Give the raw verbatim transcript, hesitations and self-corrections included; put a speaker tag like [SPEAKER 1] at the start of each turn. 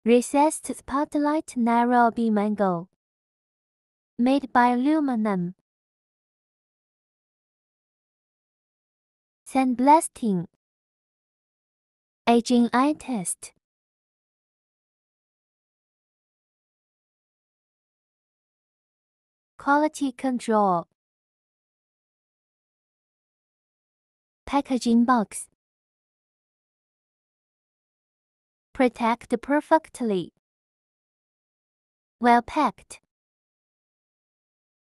[SPEAKER 1] Recessed Spotlight Nairobi Mango. Made by aluminum. Sandblasting. Aging eye test. Quality control. Packaging box. Protect perfectly. Well packed.